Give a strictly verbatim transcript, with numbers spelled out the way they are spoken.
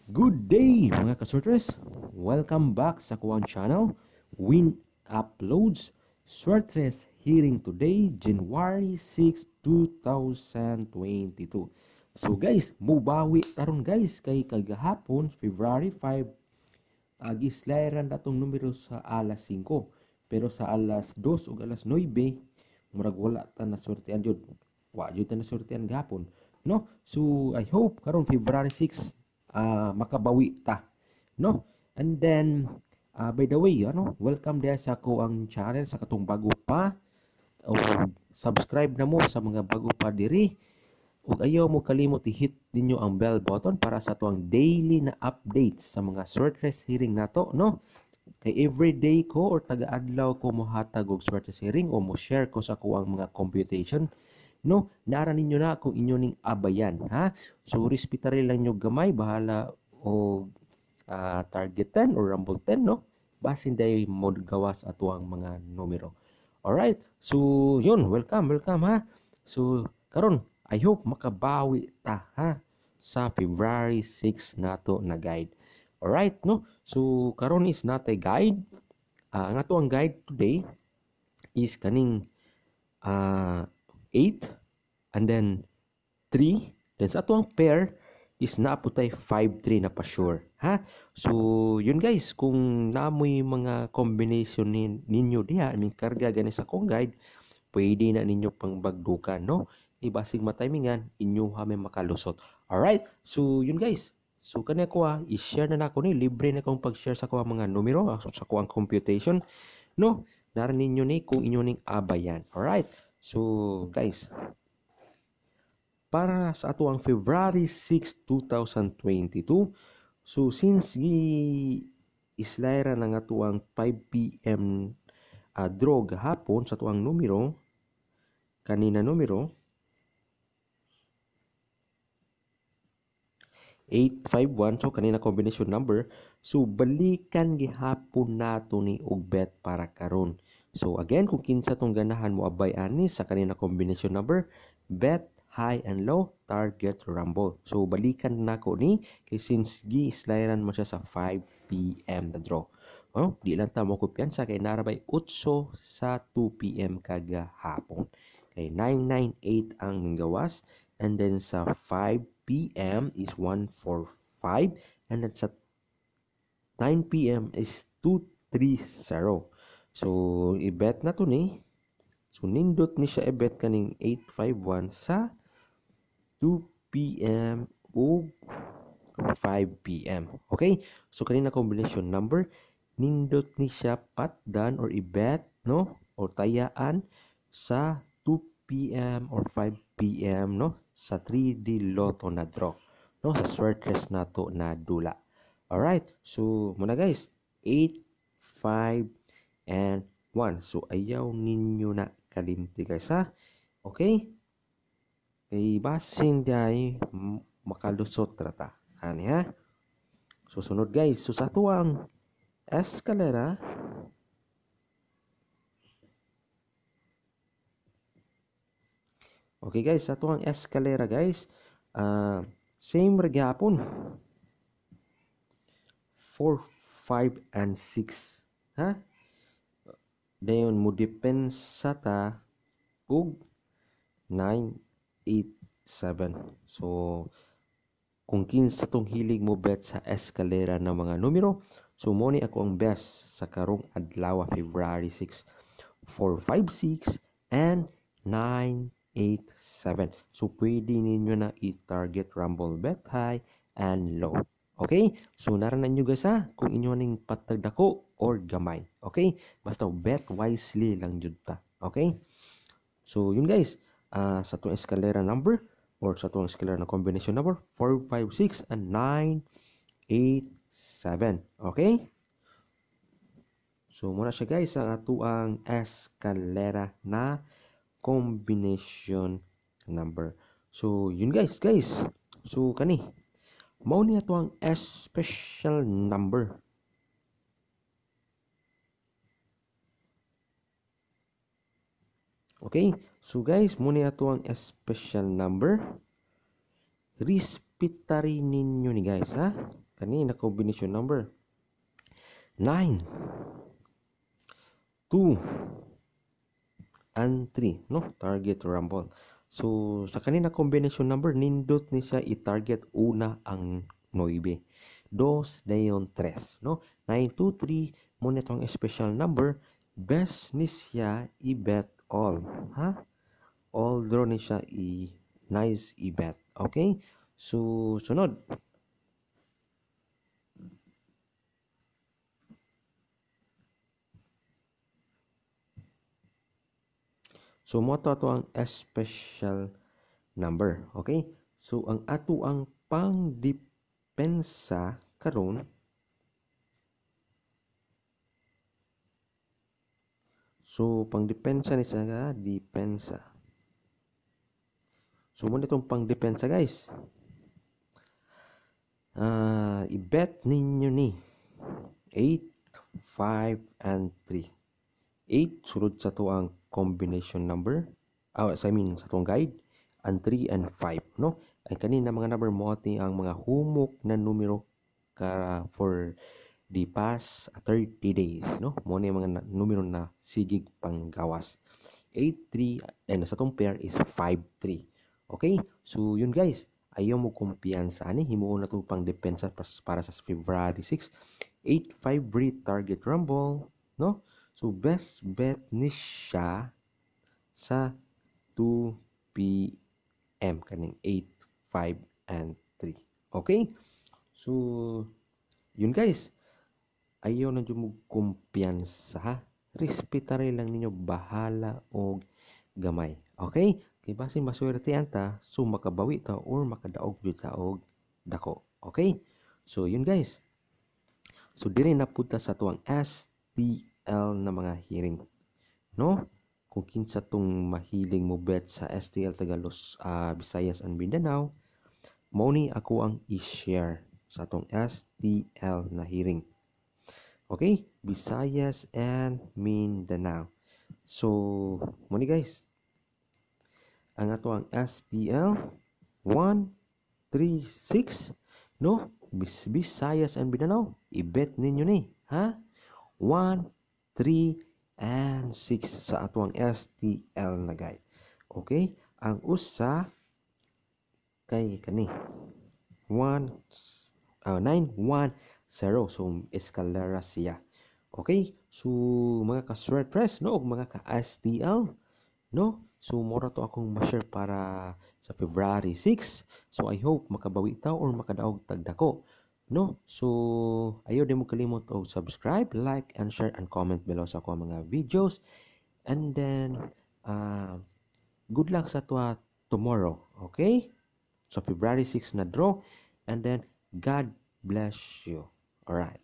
Good day mga kasortres! Welcome back sa kuwang channel, Win Uploads, Sortres Hearing today, January sixth, two thousand twenty-two. So guys, mubawi taron guys kay kagahapon, February five, agislairan datong numero sa alas singko. Pero sa alas dos ug alas nueve, murag wala ta na sortean jud. Wa jud ta na sortean gahapon, no? So I hope karon February six uh, makabawi ta, no? And then uh, by the way, ano, welcome dia sa ko ang channel sa katong bago pa, o subscribe na mo sa mga bago pa diri, ug ayaw mo kalimot i-hit ninyo ang bell button para sa tuang daily na updates sa mga sortres hearing nato, no? Kay everyday ko or taga-adlaw ko mohatag og sortres hearing o mo share ko sa kuang mga computation, no? Naara ninyo na kung inyo ning abayan, ha? So respetary lang nyo gamay, bahala o uh, target ten or rumble ten, no? Basin day mo gawas ato ang mga numero. Alright, so yun, welcome, welcome, ha? So karon, I hope makabawi ta, ha, sa February six nato na guide. Alright, no? So karon is not a guide. Uh, ang ato ang guide today is kaning uh, eight and then three. Then sa ato ang pair is naaputay five three na pa sure, ha? So yun guys, kung naamoy mga combination nin, ninyo diha, I mean karga gani sa kong guide, pwede na ninyo pang bagdukan, no? Ibasig matimingan inyo ha may makalusot. Alright, so yun guys, so kanya ko ha, i-share na nako ni, libre na kong pag-share sa ko mga numero, sa ko ang computation, no? Naran ninyo ni kung inyo ning abayan. Alright, so guys, para sa ato ang February six, two thousand twenty-two, so since gi islayra na nga tuang five p m uh, draw gahapon sa tuang numero, kanina numero eight five one, so kanina combination number, so balikan gihapon nato ni og bet para karon. So again, kung kinsa tong ganahan mo abay ani sa kanina combination number, bet high and low, target rumble. So balikan nako ni kay since gi slayran mo siya sa five p m the draw. Oh, di lang ta mo kumpiyansa kay narabay eight sa two p m kagahapon. Kay nine ninety-eight ang gawas, and then sa five p m is one forty-five, and then sa nine p m is two thirty. So i-bet na to ni. So nindot ni siya i-bet kaning eight five one sa two p m o five p m. Okay? So kanina combination number, nindot ni siya patdan or i-bet, no? O tayaan sa two p m or five p m, no? Sa three D Lotto na draw, no? Sa sortres nato na dula. Alright? So muna guys, eight, five, and one. So ayaw ninyo na kalimti guys, ha? Okay? Kay basin day makalusot rata. Ani ha? Susunod guys, so sa tuang eskalera, okay guys, sa tuang eskalera guys, uh, same ragyapon, four, five, and six, ha? Dayon mo depends sa ta ug nine, eight, seven. So kung kinsa tong hilig mo bet sa eskalera na mga numero, so mo ni ako ang best sa karong adlaw February six, four, five, six, and nine, eight, seven. So pwede ninyo na i-target rumble bet high and low. Okay? So naranan nyo guys ha, kung inyo ning patagdako or gamay. Okay? Basta bet wisely lang jud ta. Okay? So yun guys, uh, sa itong eskalera number or sa itong eskalera na combination number, four, five, six, and nine, eight, seven. Okay? So muna siya guys ang ato ang eskalera na combination number. So yun guys, guys. So kani, mao ni ato ang special number. Okay? So guys, muna ato ang special number. Respetary ninyo ni guys, ha? kanina combination number nine, two, and three, no? Target rumble. So, sa kanina combination number, nindot ni siya i-target una ang nine. Dos, dayon, tres, no? nine, two, three, muna itong special number, best ni siya i-bet all, ha? All draw ni siya i-nice i-bet, okay? So, sunod. So, mo to ato ang special number. Okay? So, ang ato ang pangdepensa karon So, pangdepensa ni sa depensa. So, muna itong pangdepensa, guys. Uh, i-bet ninyo ni eight, five, and three. eight, sulod sa to ang combination number. Oh, I mean, sa tong guide. And three and five, no? Ang kanina mga number mo ati ang mga humok na numero ka for the past thirty days, no? Mo ni mga numero na sigig panggawas. eight, three, and sa tong pair is five, three. Okay? So, yun guys. Ayaw mo kumpiyansa ani. Himuon na to pang depensa para sa February six. eight, five, read target rumble, no? So, best bet ni siya sa two p m kaning eight, five, and three. Okay? So, yun guys. Ayaw na dyan mo kumpiyansa, ha? Respetare lang ninyo bahala o gamay. Okay? Kaya basin maswerte anta, so makabawi ta or makadaog jud sa og dako. Okay? So, yun guys. So, diri na punta sa tuang S T L na mga hearing. No? Kung kinsa tong mahiling mo bet sa S T L Tagalos, uh, Visayas and Mindanao, mao ni ako ang i-share sa tong S T L na hearing. Okay? Visayas and Mindanao. So, mo ni guys. Ang ato ang S T L one, three, six, no? Bis Visayas and Mindanao, i-bet ninyo ni, ha? one, three, and six sa ato ang S T L na guide. Okay? Ang usa kay kani one, uh, nine, one, zero. So, escalera siya. Okay? So, mga ka-sword press, no? Mga ka-S T L, no? So, mora to akong ma-share para sa February six. So, I hope makabawi ta or makadaog tagdako. No? So, ayaw din mo kalimot o subscribe, like, and share, and comment below sa ako mga videos. And then, uh, good luck sa to tomorrow. Okay? So, February six na draw. And then, God bless you. Alright.